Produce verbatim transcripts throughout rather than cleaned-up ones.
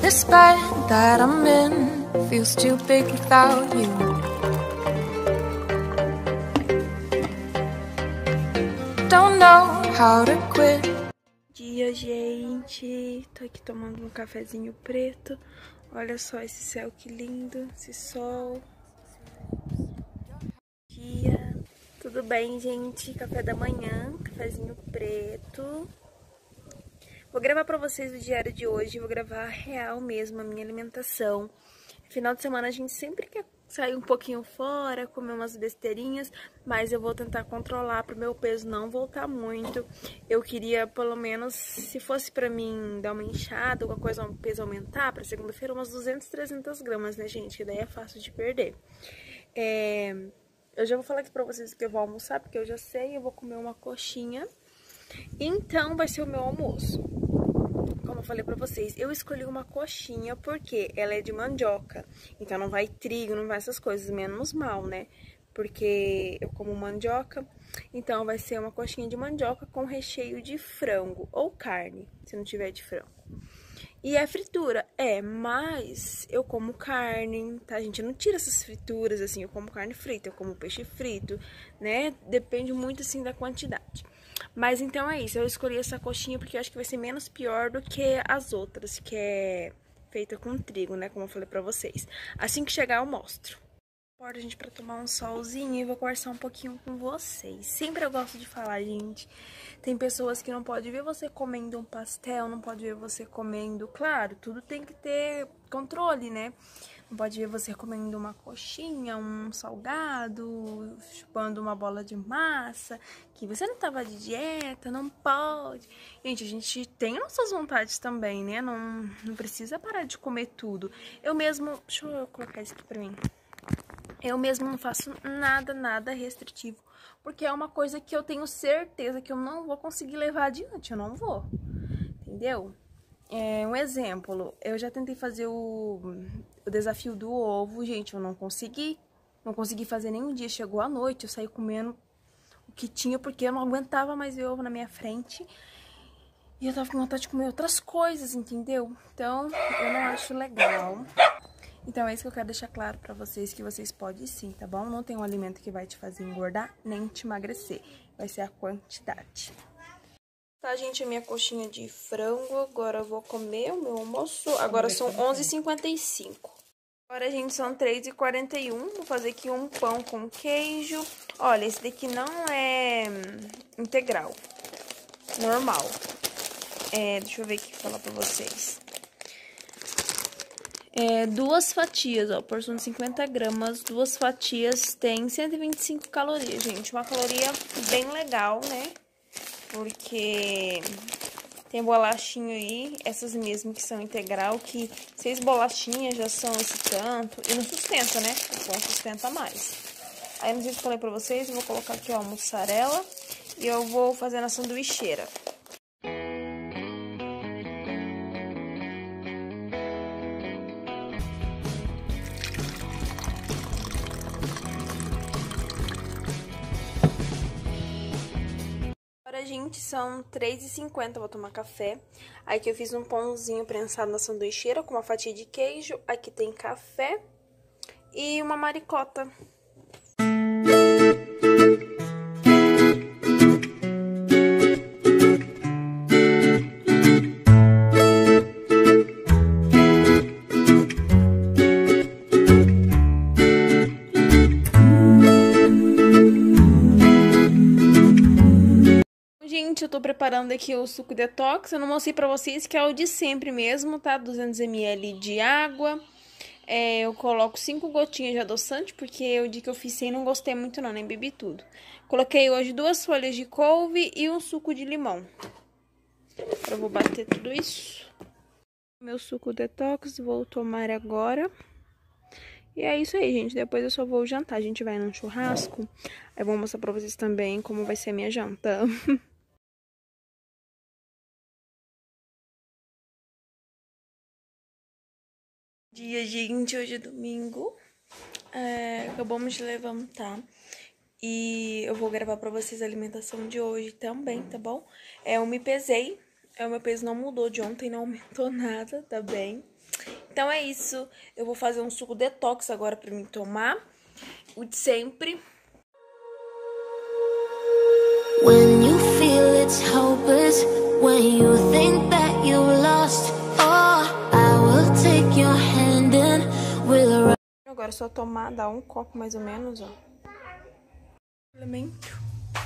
This bed that I'm in feels too big without you. Don't know how to quit. Bom dia, gente. Tô aqui tomando um cafezinho preto. Olha só esse céu, que lindo, esse sol. Bom dia. Tudo bem, gente? Café da manhã, cafezinho preto. Vou gravar pra vocês o diário de hoje, vou gravar real mesmo a minha alimentação. Final de semana a gente sempre quer sair um pouquinho fora, comer umas besteirinhas, mas eu vou tentar controlar pro meu peso não voltar muito. Eu queria, pelo menos, se fosse pra mim dar uma inchada, alguma coisa, o peso aumentar, pra segunda-feira umas duzentas, trezentas gramas, né, gente? Que daí é fácil de perder. É... Eu já vou falar aqui pra vocês que eu vou almoçar, porque eu já sei, eu vou comer uma coxinha. Então vai ser o meu almoço. Como eu falei pra vocês, eu escolhi uma coxinha porque ela é de mandioca. Então não vai trigo, não vai essas coisas, menos mal, né? Porque eu como mandioca. Então vai ser uma coxinha de mandioca com recheio de frango ou carne, se não tiver de frango. E é fritura, é, mas eu como carne, tá, gente? Eu não tiro essas frituras, assim, eu como carne frita, eu como peixe frito, né? Depende muito, assim, da quantidade. Mas então é isso, eu escolhi essa coxinha porque eu acho que vai ser menos pior do que as outras, que é feita com trigo, né? Como eu falei pra vocês. Assim que chegar eu mostro. Acordo, gente, pra tomar um solzinho e vou conversar um pouquinho com vocês. Sempre eu gosto de falar, gente. Tem pessoas que não podem ver você comendo um pastel, não pode ver você comendo... Claro, tudo tem que ter controle, né? Não pode ver você comendo uma coxinha, um salgado, chupando uma bola de massa, que você não tava de dieta, não pode. Gente, a gente tem nossas vontades também, né? Não, não precisa parar de comer tudo. Eu mesmo... Deixa eu colocar isso aqui pra mim. Eu mesmo não faço nada, nada restritivo, porque é uma coisa que eu tenho certeza que eu não vou conseguir levar adiante, eu não vou, entendeu? É, um exemplo, eu já tentei fazer o, o desafio do ovo, gente, eu não consegui, não consegui fazer nenhum dia, chegou à noite, eu saí comendo o que tinha, porque eu não aguentava mais ver ovo na minha frente, e eu tava com vontade de comer outras coisas, entendeu? Então, eu não acho legal. Então é isso que eu quero deixar claro pra vocês, que vocês podem sim, tá bom? Não tem um alimento que vai te fazer engordar, nem te emagrecer. Vai ser a quantidade. Tá, gente, a minha coxinha de frango. Agora eu vou comer o meu almoço. Agora são onze e cinquenta e cinco. Agora, gente, são três e quarenta e um. Vou fazer aqui um pão com queijo. Olha, esse daqui não é integral. Normal. É, deixa eu ver aqui o que falar pra vocês. É, duas fatias, ó, porção de cinquenta gramas, duas fatias tem cento e vinte e cinco calorias, gente. Uma caloria bem legal, né? Porque tem bolachinha aí, essas mesmo que são integral, que seis bolachinhas já são esse tanto. E não sustenta, né? O pão sustenta mais. Aí, não sei se eu falei pra vocês, eu vou colocar aqui, ó, mussarela. E eu vou fazer na sanduicheira. Agora, gente, são três e cinquenta, vou tomar café. Aqui eu fiz um pãozinho prensado na sanduicheira com uma fatia de queijo. Aqui tem café e uma maricota. Gente, eu tô preparando aqui o suco detox, eu não mostrei pra vocês que é o de sempre mesmo, tá? duzentos mililitros de água, é, eu coloco cinco gotinhas de adoçante, porque o dia que eu fiz sem não gostei muito não, nem bebi tudo. Coloquei hoje duas folhas de couve e um suco de limão. Agora eu vou bater tudo isso. Meu suco detox, vou tomar agora. E é isso aí, gente. Depois eu só vou jantar. A gente vai num churrasco. Aí eu vou mostrar pra vocês também como vai ser a minha janta. Dia, gente, hoje é domingo, é, acabamos de levantar e eu vou gravar pra vocês a alimentação de hoje também, tá bom? É, eu me pesei, é, o meu peso não mudou de ontem, não aumentou nada, tá bem? Então é isso. Eu vou fazer um suco detox agora pra mim tomar. O de sempre. When you feel it's hopeless, when you think that you lost, oh, I will take your hand and we'll... Agora é só tomar, dar um copo mais ou menos, ó. Elemento.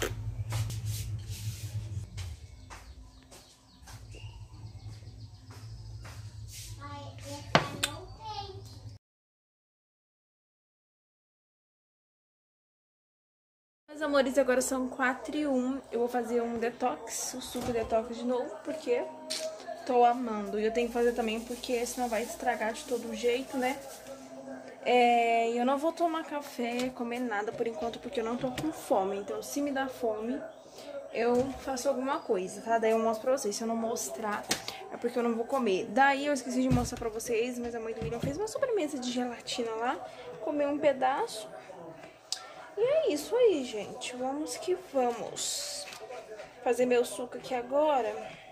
Meus amores, agora são quatro e um. Eu vou fazer um detox, o suco detox de novo, porque tô amando. E eu tenho que fazer também porque senão vai estragar de todo jeito, né? É, eu não vou tomar café, comer nada por enquanto, porque eu não tô com fome. Então, se me dá fome, eu faço alguma coisa, tá? Daí eu mostro pra vocês. Se eu não mostrar, é porque eu não vou comer. Daí eu esqueci de mostrar pra vocês, mas a mãe do William fez uma sobremesa de gelatina lá. Comeu um pedaço. E é isso aí, gente. Vamos que vamos. Fazer meu suco aqui agora.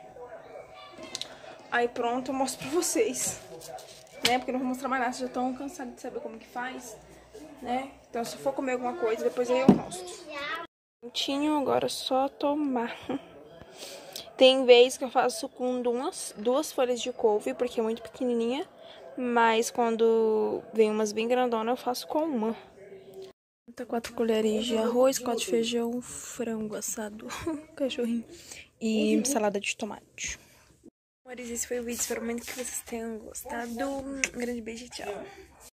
Aí pronto, eu mostro pra vocês. Né? Porque eu não vou mostrar mais nada, vocês já estão cansados de saber como que faz, né? Então se for comer alguma coisa, depois aí eu mostro. Prontinho, agora é só tomar. Tem vez que eu faço com duas, duas folhas de couve, porque é muito pequenininha. Mas quando vem umas bem grandonas, eu faço com uma. Quatro colheres de arroz, quatro de feijão, frango assado, cachorrinho e salada de tomate. Amores, esse foi o vídeo, espero muito que vocês tenham gostado. Um grande beijo e tchau.